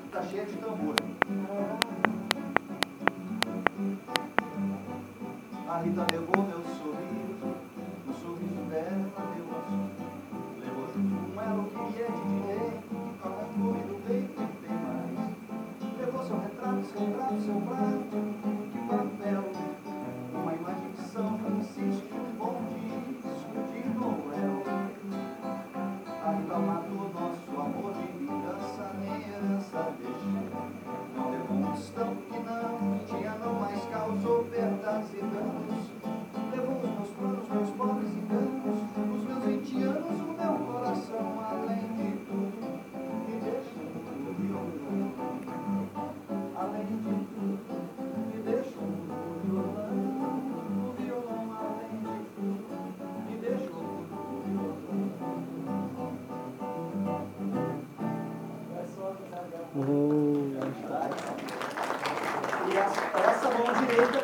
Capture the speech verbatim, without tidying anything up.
tá cheia de tambor. A Rita levou meu sorriso, o sorriso dela deu azul. Levou junto com ela o que é de direito, com a fome do peito e tem mais. Levou seu retrato, seu prato, seu prato, que papel, uma imagem de São Francisco, um bom disco de Noel. A Rita matou nosso amor de vingança, nem herança deixou. Não levou um tostão que não tinha, não mais causou perdas e danos. Levou os meus planos, meus pobres enganos, os meus vinte anos, o meu coração, além de tudo, me deixa no violão. Além de tudo, me deixa no violão. No violão, além de tudo, me deixa no violão. É só Oh. e essa, essa mão direita